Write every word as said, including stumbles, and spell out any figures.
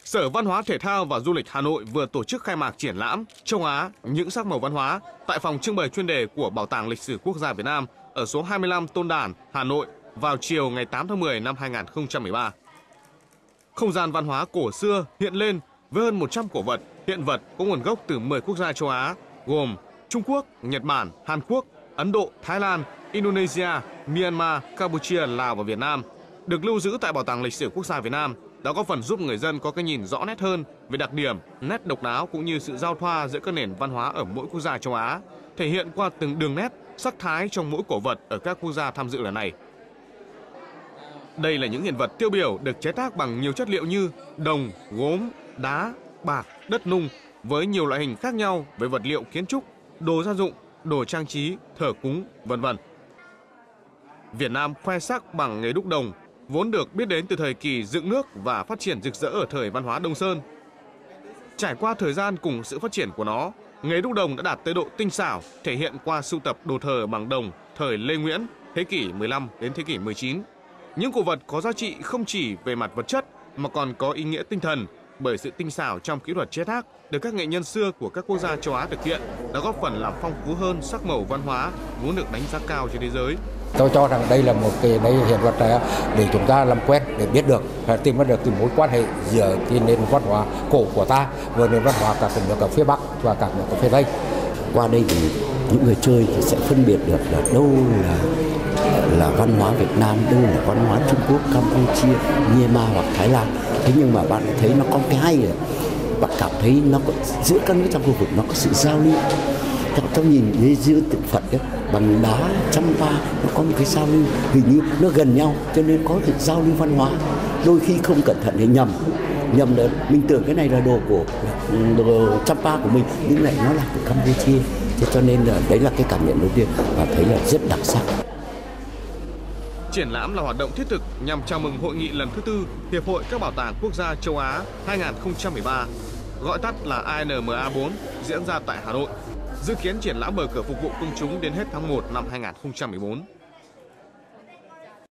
Sở Văn hóa Thể thao và Du lịch Hà Nội vừa tổ chức khai mạc triển lãm Châu Á những sắc màu văn hóa tại phòng trưng bày chuyên đề của Bảo tàng Lịch sử Quốc gia Việt Nam ở số hai mươi lăm Tôn Đản, Hà Nội vào chiều ngày tám tháng mười năm hai nghìn không trăm mười ba. Không gian văn hóa cổ xưa hiện lên với hơn một trăm cổ vật, hiện vật có nguồn gốc từ mười quốc gia châu Á gồm Trung Quốc, Nhật Bản, Hàn Quốc, Ấn Độ, Thái Lan, Indonesia, Myanmar, Campuchia, Lào và Việt Nam, được lưu giữ tại Bảo tàng Lịch sử Quốc gia Việt Nam, đã góp phần giúp người dân có cái nhìn rõ nét hơn về đặc điểm, nét độc đáo cũng như sự giao thoa giữa các nền văn hóa ở mỗi quốc gia châu Á, thể hiện qua từng đường nét, sắc thái trong mỗi cổ vật ở các quốc gia tham dự lần này. Đây là những hiện vật tiêu biểu được chế tác bằng nhiều chất liệu như đồng, gốm, đá, bạc, đất nung với nhiều loại hình khác nhau với vật liệu kiến trúc, đồ gia dụng, đồ trang trí, thờ cúng, vân vân. Việt Nam khoe sắc bằng nghề đúc đồng, vốn được biết đến từ thời kỳ dựng nước và phát triển rực rỡ ở thời văn hóa Đông Sơn. Trải qua thời gian cùng sự phát triển của nó, nghề đúc đồng đã đạt tới độ tinh xảo, thể hiện qua sưu tập đồ thờ bằng đồng thời Lê Nguyễn, thế kỷ mười lăm đến thế kỷ mười chín. Những cổ vật có giá trị không chỉ về mặt vật chất mà còn có ý nghĩa tinh thần, bởi sự tinh xảo trong kỹ thuật chế tác được các nghệ nhân xưa của các quốc gia châu Á thực hiện đã góp phần làm phong phú hơn sắc màu văn hóa vốn được đánh giá cao trên thế giới. Tôi cho rằng đây là một cái đây hiện vật để chúng ta làm quen, để biết được tìm ra được cái mối quan hệ giữa cái nền văn hóa cổ của ta với nền văn hóa các nước ở phía Bắc và các nước ở phía Tây. Qua đây thì những người chơi thì sẽ phân biệt được là đâu là là văn hóa Việt Nam, đâu là văn hóa Trung Quốc, Campuchia, Myanmar hoặc Thái Lan. Thế nhưng mà bạn thấy nó có cái hay là bạn cảm thấy nó có, giữa các nước trong khu vực nó có sự giao lưu. Trong nhìn giữa tượng Phật ấy, bằng đá Champa nó có một cái giao lưu, hình như nó gần nhau cho nên có sự giao lưu văn hóa. Đôi khi không cẩn thận thì nhầm nhầm là mình tưởng cái này là đồ của đồ Champa của mình nhưng lại nó là của Campuchia. Thế cho nên là đấy là cái cảm nhận đầu tiên và thấy là rất đặc sắc. Triển lãm là hoạt động thiết thực nhằm chào mừng hội nghị lần thứ tư Hiệp hội các bảo tàng quốc gia châu Á hai nghìn không trăm mười ba, gọi tắt là A N M A bốn, diễn ra tại Hà Nội. Dự kiến triển lãm mở cửa phục vụ công chúng đến hết tháng một năm hai nghìn không trăm mười bốn.